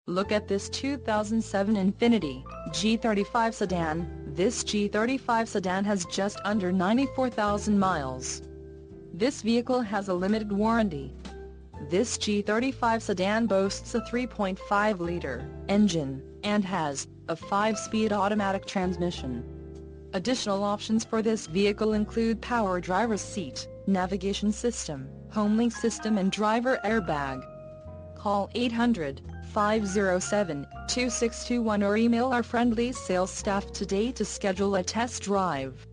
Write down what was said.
Look at this 2007 Infiniti G35 Sedan. This G35 Sedan has just under 94,000 miles. This vehicle has a limited warranty. This G35 Sedan boasts a 3.5-liter engine, and has a 5-speed automatic transmission. Additional options for this vehicle include power driver's seat, navigation system, homelink system and driver airbag. Call 800-507-2621 or email our friendly sales staff today to schedule a test drive.